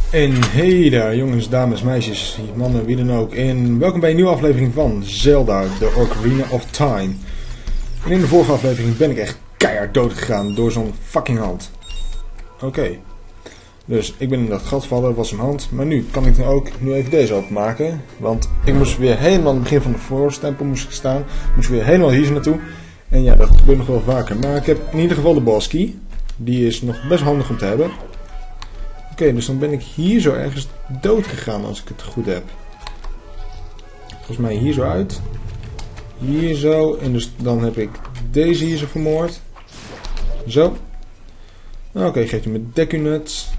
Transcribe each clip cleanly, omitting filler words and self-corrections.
En hey daar jongens, dames, meisjes, mannen, wie dan ook. En welkom bij een nieuwe aflevering van Zelda, The Ocarina of Time. En in de vorige aflevering ben ik echt keihard dood gegaan door zo'n fucking hand. Oké. Dus ik ben in dat gat gevallen, was een hand. Maar nu kan ik ook even deze openmaken. Want ik moest weer helemaal aan het begin van de voorstempel staan. Moest weer helemaal hier naartoe. En ja, dat gebeurt nog wel vaker. Maar ik heb in ieder geval de boss key. Die is nog best handig om te hebben. Oké, dus dan ben ik hier zo ergens dood gegaan als ik het goed heb. Volgens mij hier zo uit. Hier zo. En dus dan heb ik deze hier zo vermoord. Zo. Oké, geeft hij me Deku-nuts.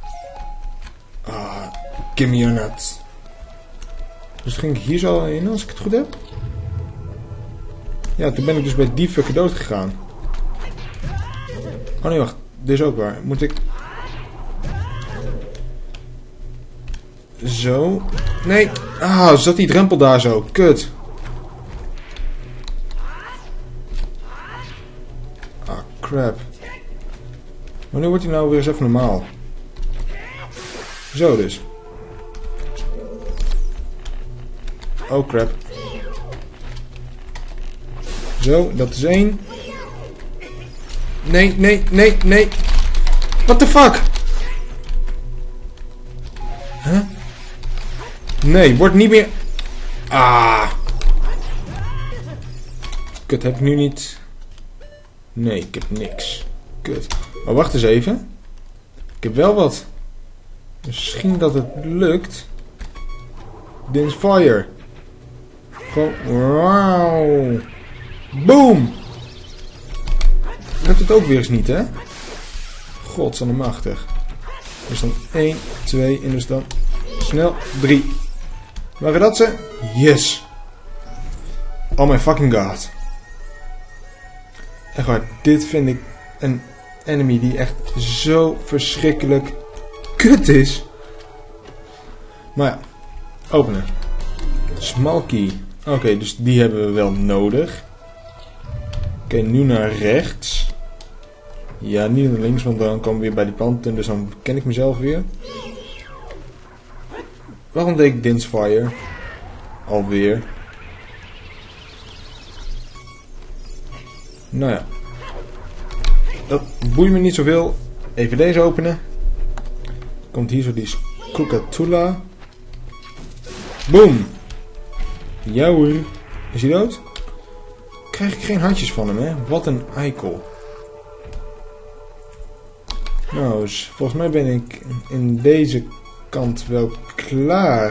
Ah, give me your nuts. Dus dan ging ik hier zo heen als ik het goed heb. Ja, toen ben ik dus bij die fucker dood gegaan. Oh nee, wacht. Dit is ook waar. Moet ik... Zo. Nee. Ah, zat die drempel daar zo. Kut. Ah, crap. Wanneer wordt hij nou weer eens even normaal? Zo dus. Oh, crap. Zo, dat is één. Nee, nee, nee, nee. What the fuck? Huh? Nee, wordt niet meer... Ah. Kut, heb ik nu niet... Nee, ik heb niks. Kut. Maar wacht eens even. Ik heb wel wat. Misschien dat het lukt. Dins fire. Gewoon... Wauw. Boom. Lukt het ook weer eens niet, hè? Godsallemachtig. Dus dan 1, 2 en dus dan... Snel 3. Waren dat ze? Yes. Oh my fucking god. Echt waar, dit vind ik een enemy die echt zo verschrikkelijk kut is. Maar ja, openen. Small key. Oké, dus die hebben we wel nodig. Oké, nu naar rechts. Ja, niet naar links, want dan komen we weer bij die pand en dus dan ken ik mezelf weer. Waarom deed ik Dins Fire? Alweer. Nou ja. Dat boeit me niet zoveel. Even deze openen. Komt hier zo die Skulltula. Boom. Ja hoor. Is hij dood? Krijg ik geen hartjes van hem, hè? Wat een eikel. Nou, dus volgens mij ben ik in deze kant wel klaar.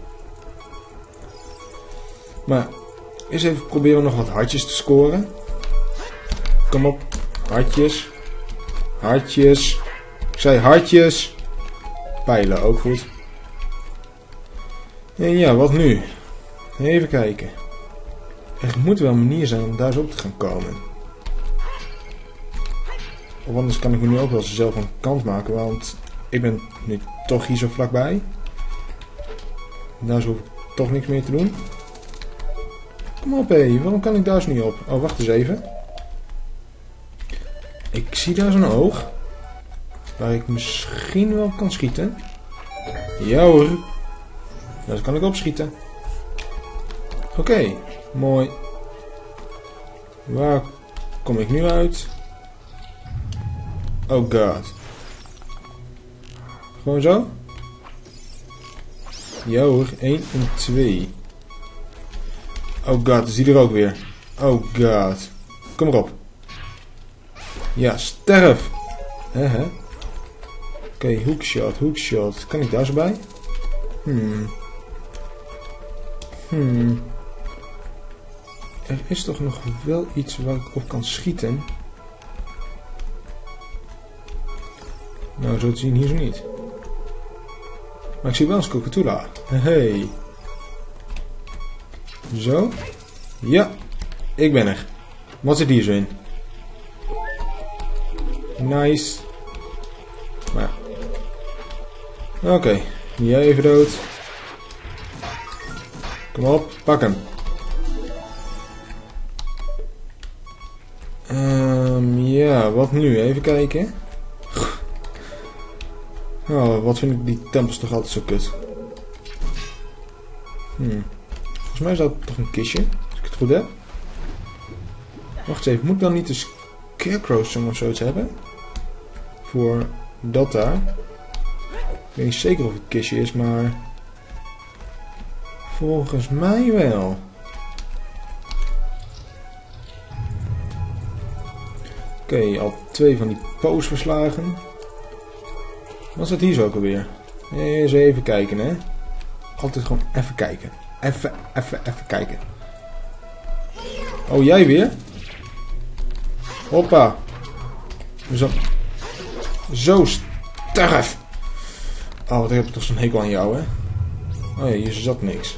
Maar eens even proberen nog wat hartjes te scoren. Kom op. Hartjes. Hartjes. Ik zei hartjes. Pijlen ook goed. En ja, wat nu? Even kijken. Er moet wel een manier zijn om daar zo op te gaan komen. Of anders kan ik me nu ook wel zelf een kant maken, want ik ben nu toch hier zo vlakbij. Daar hoef ik toch niks meer te doen. Kom op hé, waarom kan ik daar eens niet op? Oh, wacht eens even. Ik zie daar zo'n oog. Waar ik misschien wel kan schieten. Ja hoor. Daar kan ik opschieten. Oké, mooi. Waar kom ik nu uit? Oh god. Gewoon zo? Ja hoor, 1 en 2. Oh god, is die er ook weer? Oh god. Kom erop. Ja, sterf. Oké, hookshot, hookshot. Kan ik daar zo bij? Er is toch nog wel iets waar ik op kan schieten? Nou, zo te zien hier zo niet. Maar ik zie wel een Skulltula. Hey. Zo. Ja. Ik ben er. Wat zit hier zo in? Nice. Maar. Oké. Jij even dood. Kom op. Pak hem. Ja, wat nu? Even kijken. Oh, wat vind ik die tempels toch altijd zo kut. Volgens mij is dat toch een kistje, als ik het goed heb. Wacht eens even, moet ik dan niet de Scarecrow of zoiets hebben? Voor dat daar. Ik weet niet zeker of het kistje is, maar... volgens mij wel. Oké, al 2 van die poos verslagen. Wat zit hier zo ook alweer? Eens even kijken, hè. Altijd gewoon even kijken. Even kijken. Oh, jij weer? Hoppa. Zo sterf. Oh, wat heb ik toch zo'n hekel aan jou, hè. Oh ja, hier zat niks.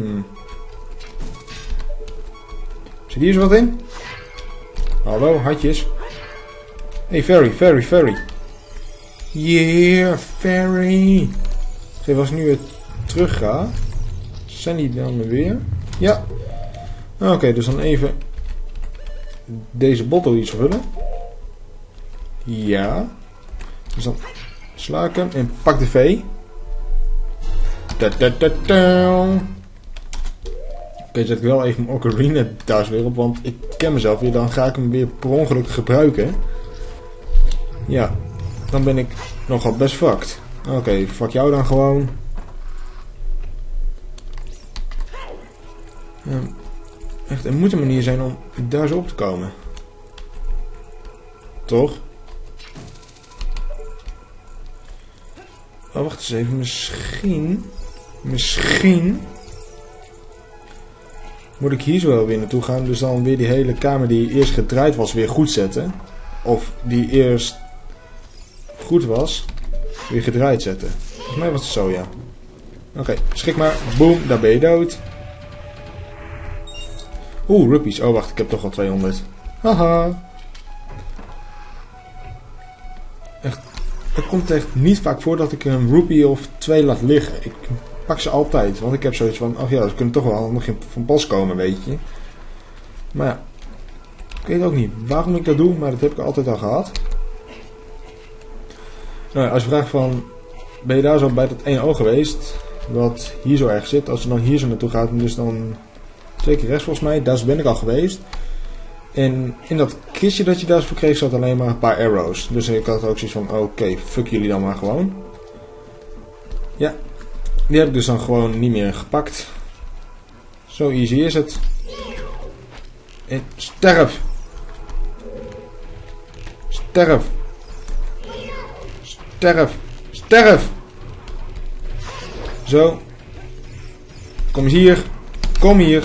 Zit hier zo wat in? Hallo, hartjes. Hey, Fairy. Yeah, Fairy. Zeg, als ik nu weer terug ga, zijn die dan weer? Ja. Oké, dus dan even deze bottle iets vullen. Ja. Dus dan sla ik hem en pak de V. Oké, zet ik wel even mijn Ocarina thuis weer op, want ik ken mezelf weer. Dan ga ik hem weer per ongeluk gebruiken. Ja, dan ben ik nogal best fucked. Oké, fuck jou dan gewoon. Echt, er moet een manier zijn om daar zo op te komen. Toch? Oh, wacht eens even. Misschien... moet ik hier zo wel weer naartoe gaan. Dus dan weer die hele kamer die eerst gedraaid was weer goed zetten. Of die eerst goed was, weer gedraaid zetten. Volgens mij was het zo, ja. Oké, schrik maar. Boom, daar ben je dood. Oeh, rupees. Oh, wacht, ik heb toch al 200. Haha. Echt, het komt echt niet vaak voor dat ik een rupee of 2 laat liggen. Ik pak ze altijd, want ik heb zoiets van, oh ja, ze kunnen toch wel nog van pas komen, weet je. Maar ja, ik weet ook niet waarom ik dat doe, maar dat heb ik altijd al gehad. Nou, als je vraagt van, ben je daar zo bij dat ene oog geweest, wat hier zo erg zit, als je dan hier zo naartoe gaat, dus dan 2 keer rechts volgens mij, daar ben ik al geweest. En in dat kistje dat je daar voor kreeg, zat alleen maar een paar arrows. Dus ik had ook zoiets van, oké, fuck jullie dan maar gewoon. Ja, die heb ik dus dan gewoon niet meer gepakt. Zo easy is het. En sterf! Sterf! Sterf! Sterf! Zo. Kom eens hier. Kom hier.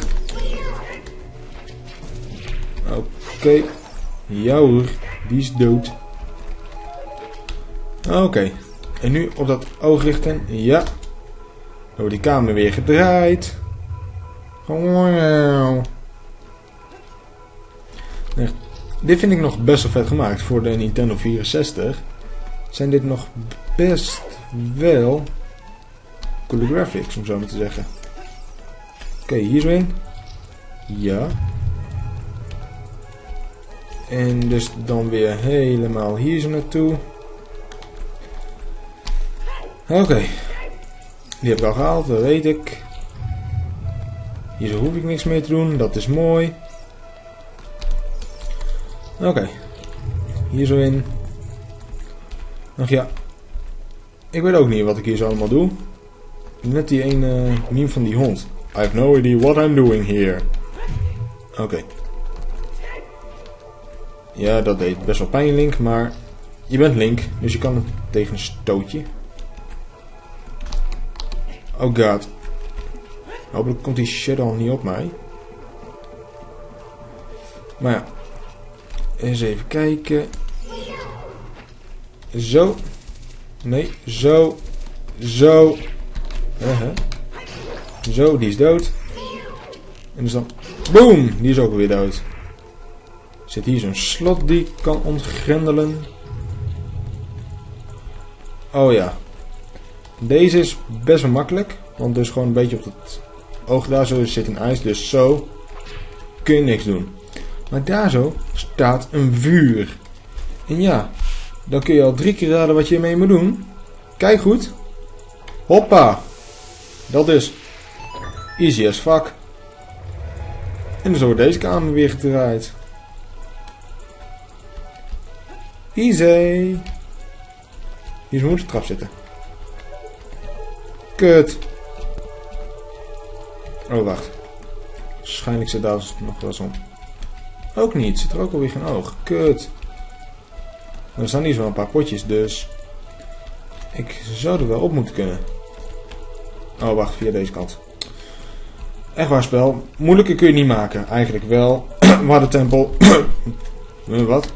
Oké. Ja hoor. Die is dood. Oké. En nu op dat oog richten. Ja. Dan wordt die kamer weer gedraaid. Wow. Echt. Dit vind ik nog best wel vet gemaakt. Voor de Nintendo 64 zijn dit nog best wel coole graphics, om zo maar te zeggen. Oké, hier zo in. Ja. En dus dan weer helemaal hier zo naartoe. Oké. Die heb ik al gehaald, dat weet ik. Hier zo hoef ik niks meer te doen, dat is mooi. Oké. Hier zo in. Ach ja. Ik weet ook niet wat ik hier zo allemaal doe. Net die ene meme van die hond. I have no idea what I'm doing here. Oké. Ja, dat deed best wel pijn, Link, maar je bent Link, dus je kan het tegen een stootje. Oh god. Hopelijk komt die shit al niet op mij. Maar ja. Eens even kijken. Zo. Nee, zo. Zo. Zo, die is dood. En dus dan... Boom! Die is ook alweer dood. Zit hier zo'n slot die ik kan ontgrendelen. Oh ja. Deze is best wel makkelijk. Want dus gewoon een beetje op het oog daar zo zit een ijs. Dus zo kun je niks doen. Maar daar zo staat een vuur. En ja, dan kun je al 3 keer raden wat je ermee moet doen. Kijk goed. Hoppa. Dat is easy as fuck. En dus wordt deze kamer weer gedraaid. Easy. Hier moet de trap zitten. Kut. Oh, wacht. Waarschijnlijk zit daar nog wel zo'n... Ook niet. Zit er ook alweer geen oog. Kut. Er staan hier zo een paar potjes, dus... Ik zou er wel op moeten kunnen. Oh, wacht. Via deze kant. Echt waar spel. Moeilijker kun je niet maken. Eigenlijk wel. Waar de tempel... Wat?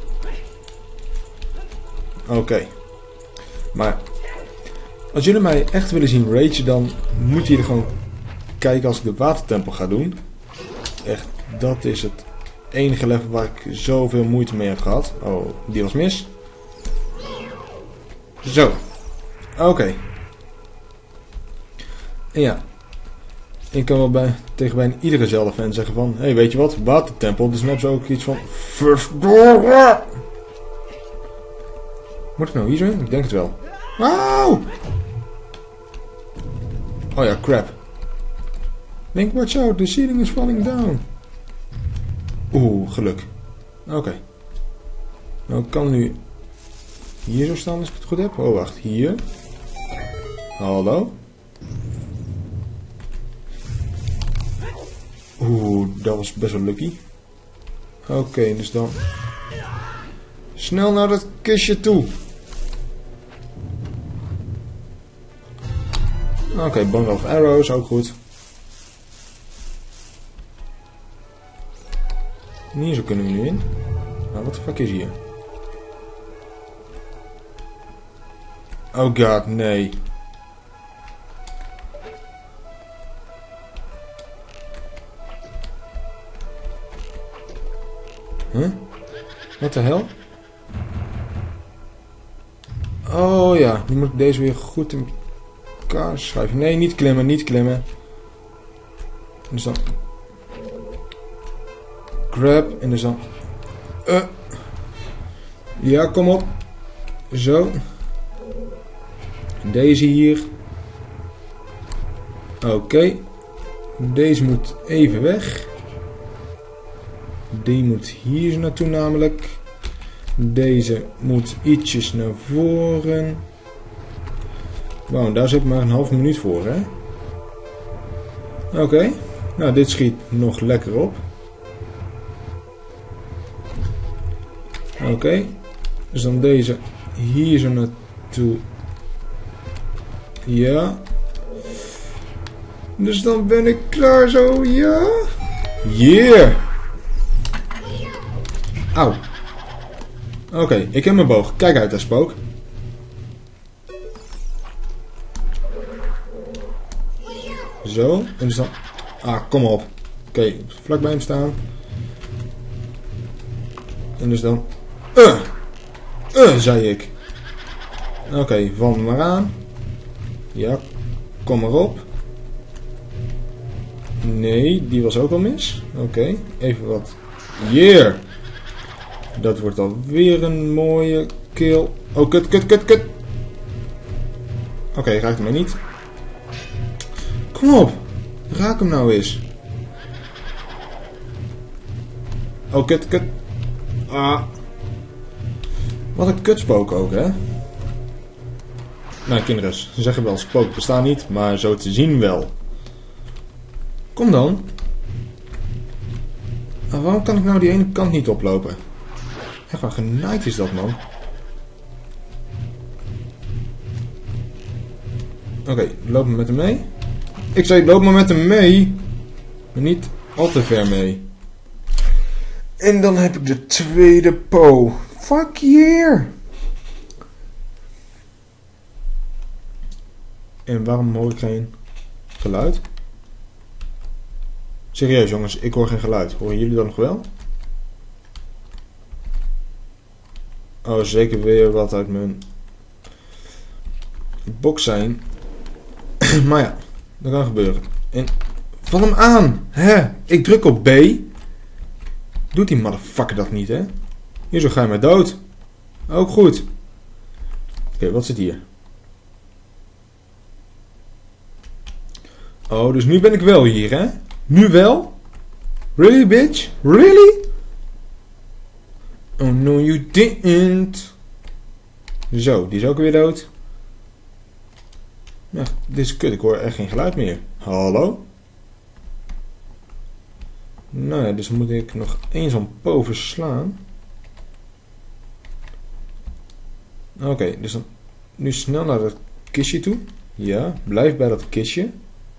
Oké. Maar... Als jullie mij echt willen zien ragen, dan moet je er gewoon kijken als ik de watertempel ga doen. Echt, dat is het enige level waar ik zoveel moeite mee heb gehad. Oh, die was mis. Zo. Oké. En ja. Ik kan wel tegen bijna iedere Zelda-fan zeggen van... Hé, weet je wat? Watertempel. Dus net zo ook iets van... Verdorie! Moet ik nou hier zijn? Ik denk het wel. Wauw! Oh ja, crap. Think, watch out, the ceiling is falling down. Oeh, geluk. Oké. Nou, ik kan nu hier zo staan als ik het goed heb. Oh, wacht, hier. Hallo? Oeh, dat was best wel lucky. Oké, dus dan... Snel naar dat kistje toe. Oké, bundle of arrows, ook goed. Hier zo kunnen we nu in. Nou, wat de fuck is hier? Oh god, nee. Huh? Wat de hel? Oh ja, nu moet ik deze weer goed in elkaar schuiven. Nee, niet klimmen, niet klimmen. Dus dan... Grab en dus dan... Ja, kom op. Zo. Deze hier. Oké. Deze moet even weg. Die moet hier naartoe namelijk. Deze moet ietsjes naar voren. Wauw, daar zit maar een half minuut voor, hè? Oké. Nou, dit schiet nog lekker op. Oké. Dus dan deze hier zo naartoe. Ja. Dus dan ben ik klaar zo, ja. Yeah. Auw. Oké, ik heb mijn boog. Kijk uit, daar spook. Zo. En dus dan... Ah, kom op. Oké, vlak bij hem staan. En dus dan... zei ik. Oké, val maar aan. Ja, kom maar op. Nee, die was ook al mis. Oké, even wat. Yeah! Dat wordt alweer een mooie kill. Oh, kut, kut, kut, kut. Oké, raakt hem maar niet. Kom op. Raak hem nou eens. Oh, kut, kut. Ah. Wat een kutspook ook, hè? Nou, kinderen, ze zeggen wel, spook bestaan niet, maar zo te zien wel. Kom dan. Nou, waarom kan ik nou die ene kant niet oplopen? Echt wat genaaid is dat, man. Oké, loop maar met hem mee. Ik zei, loop maar met hem mee. Maar niet al te ver mee. En dan heb ik de tweede po. Fuck yeah! En waarom hoor ik geen geluid? Serieus jongens, ik hoor geen geluid. Horen jullie dat nog wel? Oh, zeker weer wat uit mijn box zijn. Maar ja, dat kan gebeuren. En val hem aan! Hè? Ik druk op B. Doet die motherfucker dat niet, hè? Hier zo ga je maar dood. Ook goed. Oké, wat zit hier? Oh, dus nu ben ik wel hier, hè? Nu wel? Really, bitch? Really? Oh no, you didn't. Zo, die is ook weer dood. Echt, dit is kut, ik hoor echt geen geluid meer. Hallo? Nou ja, dus moet ik nog één zo'n po verslaan. Oké, dus dan nu snel naar dat kistje toe. Ja, blijf bij dat kistje.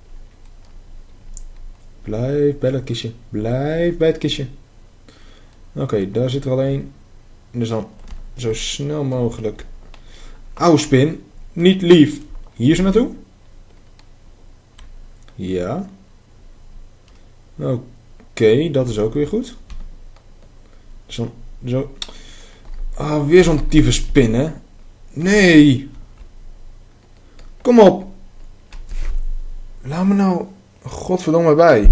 Blijf bij dat kistje. Blijf bij het kistje. Oké, daar zit er al één. Dus dan zo snel mogelijk. Auw, spin. Niet lief. Hier zo naartoe. Ja. Oké, dat is ook weer goed. Dus dan zo. Ah, weer zo'n tieve spin, hè. Nee. Kom op. Laat me nou godverdomme bij.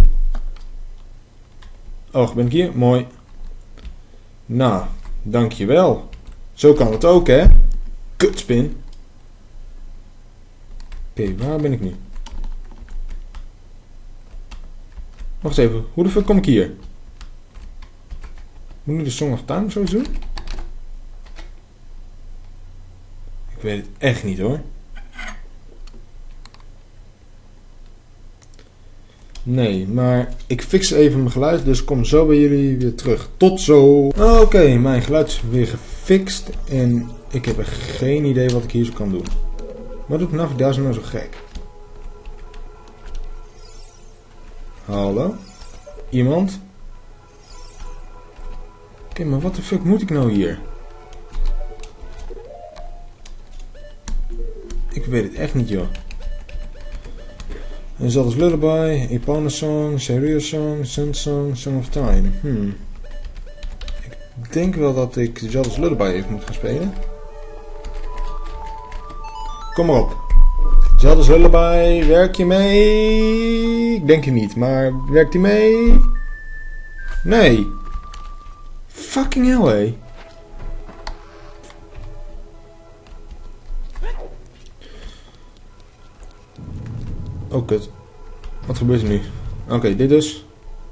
Oh, ben ik hier? Mooi. Nou, dankjewel. Zo kan het ook, hè. Kutspin. Oké, waar ben ik nu? Wacht even, hoe de fuck kom ik hier? Moet ik nu de Song of Time of zo doen? Ik weet het echt niet, hoor. Nee, maar ik fix even mijn geluid, dus kom zo bij jullie weer terug. Tot zo! Oké, mijn geluid is weer gefixt en ik heb geen idee wat ik hier zo kan doen. Wat doet navigatie nou zo gek? Hallo? Iemand? Oké, maar wat de fuck moet ik nou hier? Ik weet het echt niet, joh. En Zelda's Lullaby, Epona Song, Serious Song, Sun Song, Song of Time. Ik denk wel dat ik Zelda's Lullaby even moet gaan spelen. Kom maar op. Zelda's Lullaby, werk je mee? Ik denk het niet, maar werkt hij mee? Nee. Fucking hell, hé. Oh, kut. Wat gebeurt er nu? Oké, dit dus.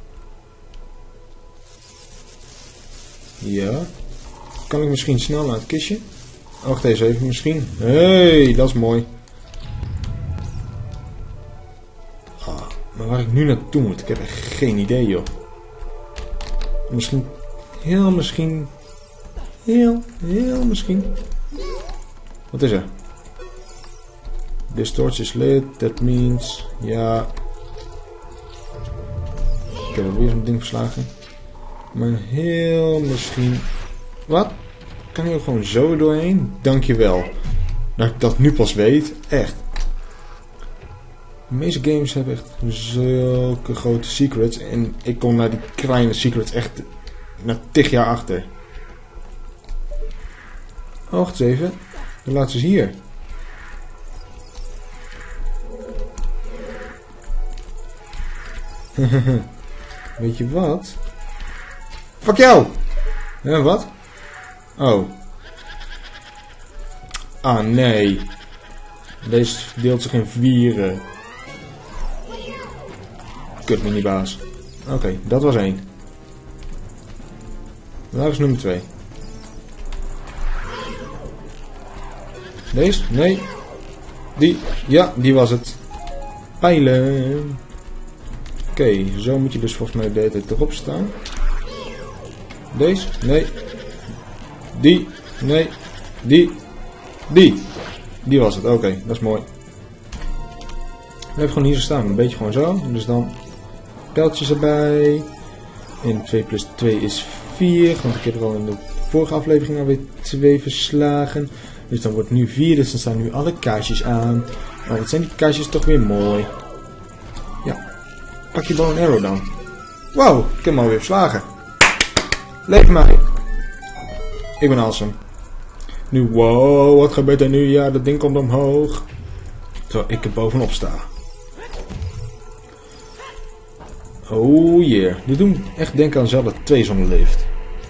Ja. Kan ik misschien snel naar het kistje? Oh, wacht eens even, misschien. Hey, dat is mooi. Ah, maar waar ik nu naartoe moet, ik heb echt geen idee, joh. Misschien... Heel misschien... Heel misschien... Wat is er? This torch is lit, that means... Ja... Ik heb weer zo'n ding verslagen. Maar heel misschien... Wat? Kan hier ook gewoon zo doorheen? Dankjewel. Dat ik dat nu pas weet. Echt. De meeste games hebben echt zulke grote secrets. En ik kom naar die kleine secrets echt... Na 10 jaar achter. Oh, wacht eens even. De laatste is hier. Weet je wat? Fuck jou! Wat? Oh. Ah, nee. Deze deelt zich in 4. Kut minibaas. Oké, dat was 1. Waar is nummer 2? Deze? Nee. Die? Ja, die was het. Pijlen. Oké, zo moet je dus volgens mij de hele tijd erop staan. Deze? Nee. Die? Nee. Die? Die? Die was het, oké, dat is mooi. Blijf gewoon hier staan, een beetje gewoon zo. Dus dan pijltjes erbij. En 2 plus 2 is 4, want ik heb er al in de vorige aflevering alweer 2 verslagen. Dus dan wordt nu 4, dus dan staan nu alle kaarsjes aan. Maar wat zijn die kaarsjes toch weer mooi. Ja, pak je bow en arrow dan. Wow, ik heb hem alweer verslagen. Leef mij. Ik ben awesome. Nu, wow, wat gebeurt er nu? Ja, dat ding komt omhoog. Terwijl ik er bovenop sta. Oh yeah. Dit doet echt denken aan Zelda 2 zonder lift.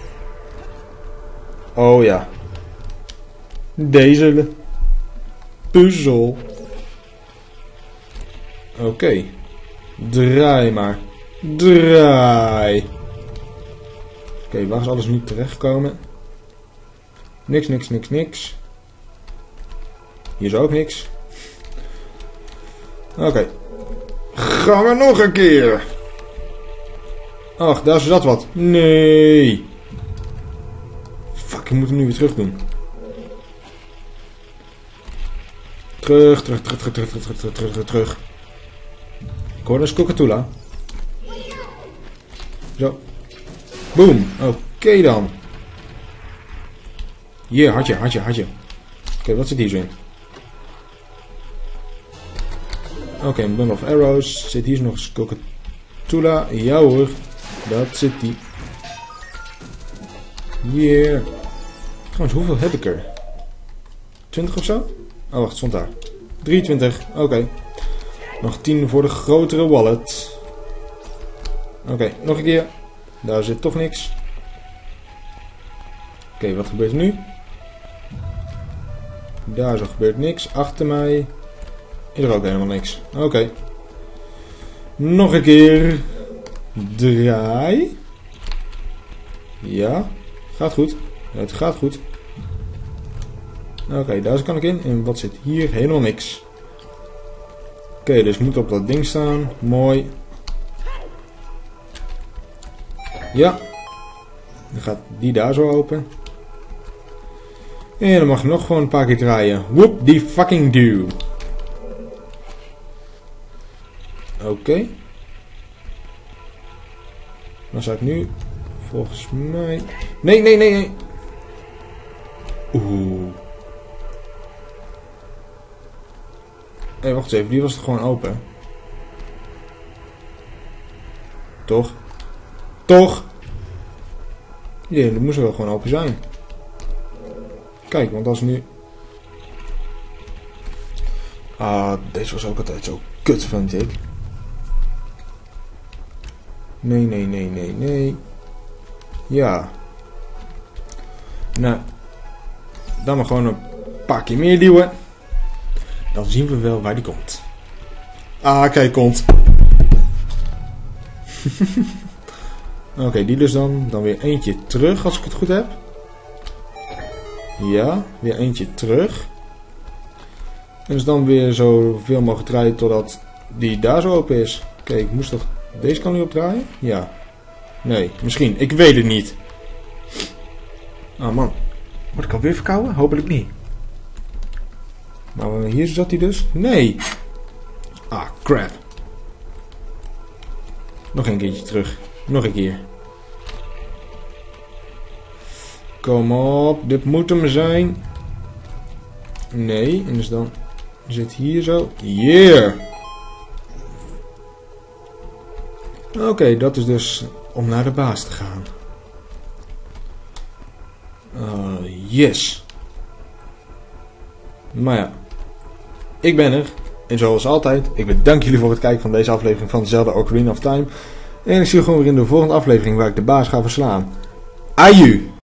Oh ja. Deze puzzel. Oké. Draai maar. Draai. Oké, waar is alles nu terechtgekomen? Niks, niks, niks, niks. Hier is ook niks. Oké. Gaan we nog een keer. Ach, daar zat wat. Nee. Fuck, ik moet hem nu weer terug doen. Terug. Ik hoor een Skokatula. Zo. Boom. Oké dan. Hier, hartje. Oké, wat zit hier zo in? Oké, een bundle of arrows. Zit hier nog een Skokatula? Ja hoor. Dat zit die. Hier. Trouwens, hoeveel heb ik er? 20 of zo? Oh, wacht, stond daar. 23. Oké. Nog 10 voor de grotere wallet. Oké, nog een keer. Daar zit toch niks. Oké, wat gebeurt er nu? Daar zo gebeurt niks. Achter mij is er ook helemaal niks. Oké. Nog een keer. Draai. Ja. Gaat goed. Het gaat goed. Oké, daar kan ik in. En wat zit hier? Helemaal niks. Oké, dus ik moet op dat ding staan. Mooi. Ja. Dan gaat die daar zo open. En dan mag je nog gewoon een paar keer draaien. Whoop die fucking do. Oké. Dan zou ik nu volgens mij... Nee. Oeh. Hé, wacht eens even. Die was toch gewoon open? Toch? Ja, die moest wel gewoon open zijn. Kijk, want als nu... Ah, deze was ook altijd zo kut, vind ik. Nee. Ja. Nou. Dan maar gewoon een paar keer meer duwen. Dan zien we wel waar die komt. Ah, kijk, komt. Oké, die dus dan. Dan weer eentje terug, als ik het goed heb. Ja, weer eentje terug. En dus dan weer zoveel mogelijk draaien totdat die daar zo open is. Oké, ik moest toch deze kant nu op draaien? Ja. Nee, misschien. Ik weet het niet. Oh man. Word ik alweer verkouden? Hopelijk niet. Maar hier zat hij dus. Nee. Ah, crap. Nog een keertje terug. Nog een keer. Kom op. Dit moet hem zijn. Nee. En dus dan zit hier zo. Yeah. Oké, dat is dus om naar de baas te gaan. Yes. Maar ja. Ik ben er. En zoals altijd, ik bedank jullie voor het kijken van deze aflevering van Zelda Ocarina of Time. En ik zie je gewoon weer in de volgende aflevering waar ik de baas ga verslaan. Aju!